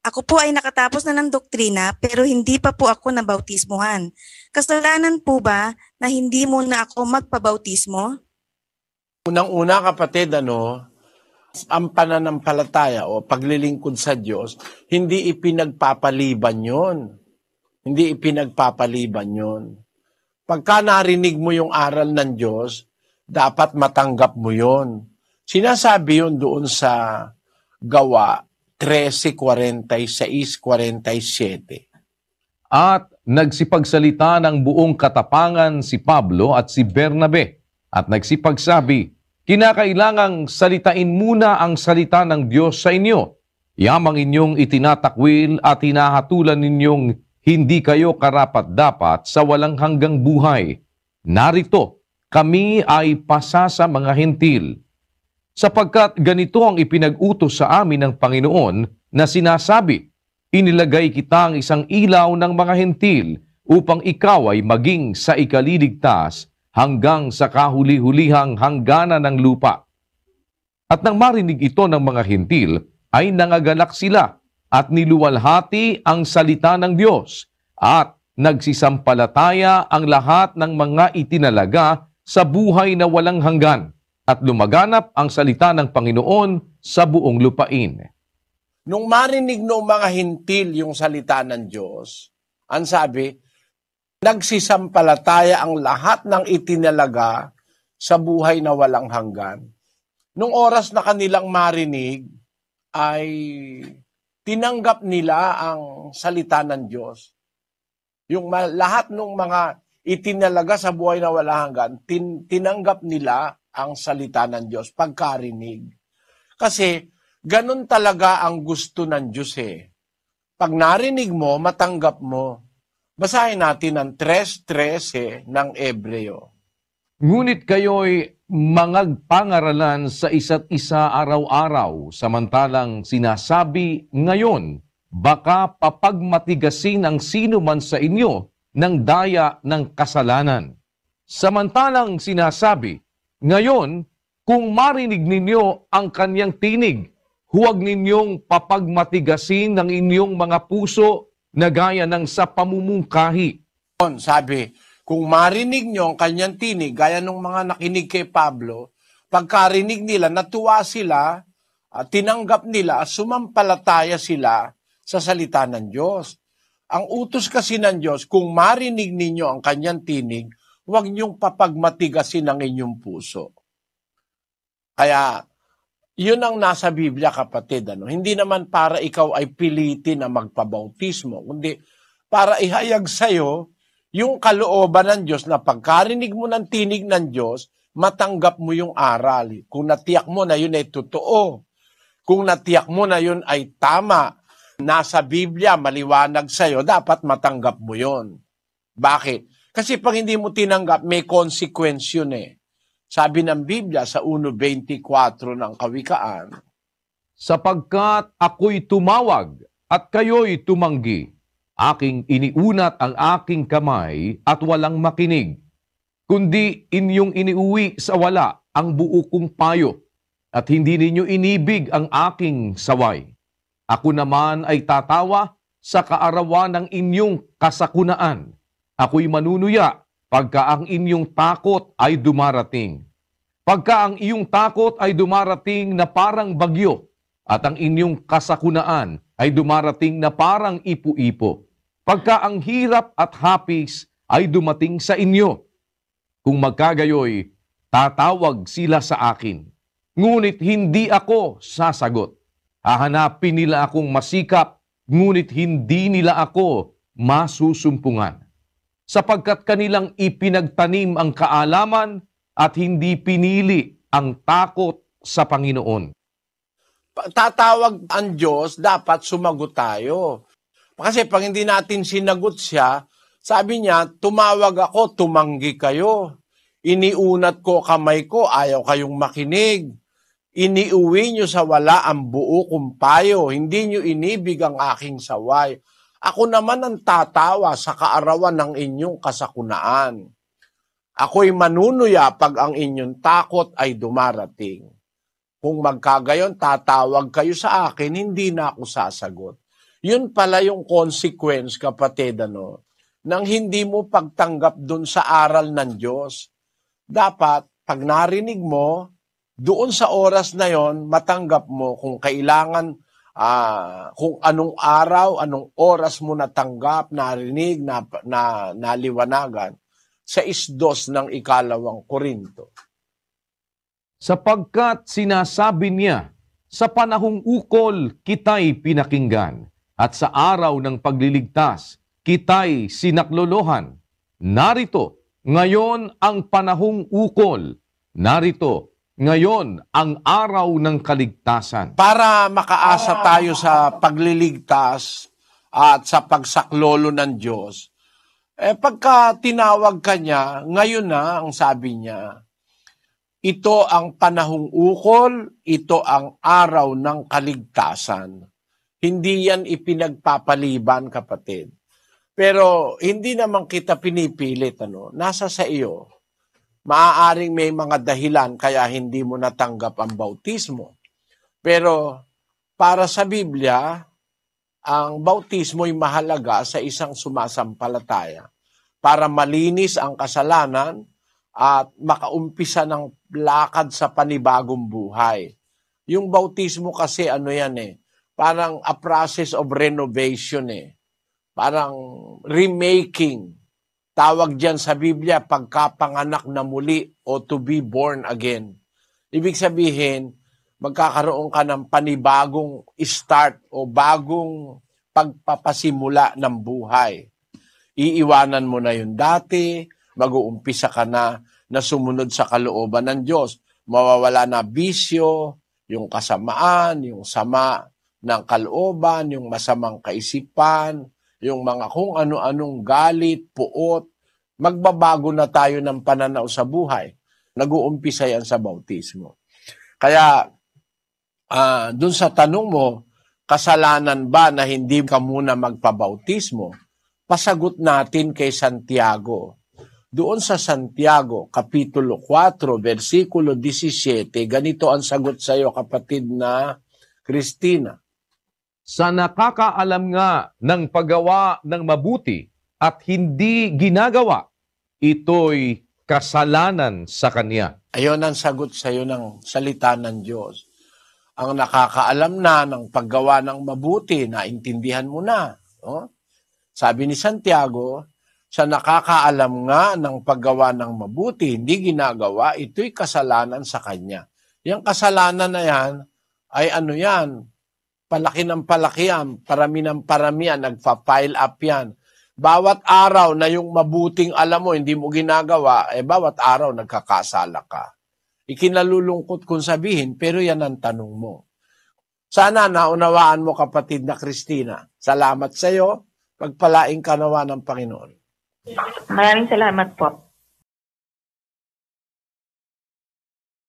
Ako po ay nakatapos na ng doktrina pero hindi pa po ako nabautismuhan. Kasalanan po ba na hindi muna ako magpabautismo? Unang-una kapatid, ang pananampalataya o paglilingkod sa Diyos, hindi ipinagpapaliban yon. Hindi ipinagpapaliban yon. Pagka narinig mo yung aral ng Diyos, dapat matanggap mo yon. Sinasabi yon doon sa Gawa 13:46-47. At nagsipagsalita ng buong katapangan si Pablo at si Bernabe at nagsipagsabi, kinakailangang salitain muna ang salita ng Diyos sa inyo. Yamang inyong itinatakwil at hinahatulan ninyong hindi kayo karapat-dapat sa walang hanggang buhay. Narito, kami ay pasa sa mga hentil. Sapagkat ganito ang ipinag-utos sa amin ng Panginoon na sinasabi, inilagay kita ang isang ilaw ng mga hentil upang ikaw ay maging sa ikaliligtas hanggang sa kahuli-hulihang hangganan ng lupa. At nang marinig ito ng mga hentil, ay nangagalak sila at niluwalhati ang salita ng Diyos at nagsisampalataya ang lahat ng mga itinalaga sa buhay na walang hanggan at lumaganap ang salita ng Panginoon sa buong lupain. Nung marinig ng mga hintil yung salita ng Diyos, ang sabi, nagsisampalataya ang lahat ng itinalaga sa buhay na walang hanggan. Nung oras na kanilang marinig, ay tinanggap nila ang salita ng Diyos. Yung lahat ng mga itinalaga sa buhay na walang hanggan, tinanggap nila ang salita ng Diyos pagkarinig. Kasi ganun talaga ang gusto ng Diyos eh. Pag narinig mo, matanggap mo. Basahin natin ang 3:13 ng Ebreo. Ngunit kayo'y mangagpangaralan sa isa't isa araw-araw, samantalang sinasabi ngayon, baka papagmatigasin ang sino man sa inyo ng daya ng kasalanan. Samantalang sinasabi, ngayon, kung marinig ninyo ang kanyang tinig, huwag ninyong papagmatigasin ng inyong mga puso na gaya ng sa pamumungkahi. Sabi, kung marinig nyo ang kanyang tinig, gaya ng mga nakinig kay Pablo, pagkarinig nila, natuwa sila, tinanggap nila, sumampalataya sila sa salita ng Diyos. Ang utos kasi ng Diyos, kung marinig ninyo ang kanyang tinig, huwag niyong papagmatigasin ang inyong puso. Kaya, yun ang nasa Biblia, kapatid. Hindi naman para ikaw ay pilitin na magpabautismo, kundi para ihayag sa'yo yung kalooban ng Diyos na pagkarinig mo ng tinig ng Diyos, matanggap mo yung aral. Kung natiyak mo na yun ay totoo, kung natiyak mo na yun ay tama, nasa Biblia, maliwanag sa'yo, dapat matanggap mo yun. Bakit? Kasi pag hindi mo tinanggap, may consequence yun eh. Sabi ng Biblia sa 1:24 ng Kawikaan, sapagkat ako'y tumawag at kayo'y tumanggi, aking iniunat ang aking kamay at walang makinig, kundi inyong iniuwi sa wala ang buo kong payo, at hindi ninyo inibig ang aking saway. Ako naman ay tatawa sa kaarawan ng inyong kasakunaan. Ako'y manunuya pagka ang inyong takot ay dumarating. Pagka ang iyong takot ay dumarating na parang bagyo, at ang inyong kasakunaan ay dumarating na parang ipo-ipo. Pagka ang hirap at hapis ay dumating sa inyo. Kung magkagayoy, tatawag sila sa akin. Ngunit hindi ako sasagot. Hahanapin nila akong masikap, ngunit hindi nila ako masusumpungan. Sapagkat kanilang ipinagtanim ang kaalaman at hindi pinili ang takot sa Panginoon. Tatawag ang Diyos, dapat sumagot tayo. Kasi pag hindi natin sinagot siya, sabi niya, tumawag ako, tumanggi kayo. Iniunat ko kamay ko, ayaw kayong makinig. Iniuwi nyo sa wala ang buo kong payo, hindi nyo inibig ang aking saway. Ako naman ang tatawa sa kaarawan ng inyong kasakunaan. Ako'y manunuya pag ang inyong takot ay dumarating. Kung magkagayon, tatawag kayo sa akin, hindi na ako sasagot. Yun pala yung consequence, kapatid, nang hindi mo pagtanggap dun sa aral ng Diyos. Dapat, pag narinig mo, doon sa oras na yon, matanggap mo kung kailangan, kung anong araw, anong oras mo natanggap, narinig, naliwanagan, sa 2 ng 2 Korinto. Sapagkat sinasabi niya, sa panahong ukol kita'y pinakinggan, at sa araw ng pagliligtas, kita'y sinaklolohan. Narito, ngayon ang panahong ukol. Narito, ngayon ang araw ng kaligtasan. Para makaasa tayo sa pagliligtas at sa pagsaklolo ng Diyos, pagka tinawag ka niya, ngayon na ang sabi niya, ito ang panahong ukol, ito ang araw ng kaligtasan. Hindi yan ipinagpapaliban, kapatid. Pero hindi naman kita pinipilit, nasa sa iyo. Maaaring may mga dahilan kaya hindi mo natanggap ang bautismo. Pero para sa Biblia, ang bautismo ay mahalaga sa isang sumasampalataya para malinis ang kasalanan at makaumpisa ng lakad sa panibagong buhay. Yung bautismo kasi parang a process of renovation Parang remaking. Tawag diyan sa Biblia, pagkapanganak na muli o to be born again. Ibig sabihin, magkakaroon ka ng panibagong start o bagong pagpapasimula ng buhay. Iiwanan mo na yung dati, mag-uumpisa ka na sumunod sa kalooban ng Diyos. Mawawala na bisyo, yung kasamaan, yung sama ng kalooban, yung masamang kaisipan, yung mga kung ano-anong galit, puot. Magbabago na tayo ng pananaw sa buhay. Nag-uumpisa yan sa bautismo. Kaya, dun sa tanong mo, kasalanan ba na hindi ka muna magpabautismo? Pasagot natin kay Santiago. Doon sa Santiago, Kapitulo 4, versikulo 17, ganito ang sagot sa iyo, kapatid na Christina. Sa nakakaalam nga ng paggawa ng mabuti at hindi ginagawa, ito'y kasalanan sa kanya. Ayon ang sagot sa iyo ng salita ng Diyos. Ang nakakaalam na ng paggawa ng mabuti, naintindihan mo na. Sabi ni Santiago, sa nakakaalam nga ng paggawa ng mabuti, hindi ginagawa, ito'y kasalanan sa kanya. Yung kasalanan na yan, ay palaki ng palaki yan, parami ng parami yan, nagpa-pile up yan. Bawat araw na yung mabuting alam mo, hindi mo ginagawa, bawat araw nagkakasala ka. Ikinalulungkot kung sabihin, pero yan ang tanong mo. Sana naunawaan mo, kapatid na Christina. Salamat sa iyo, pagpalaing ka nawa ng Panginoon. Maraming salamat po.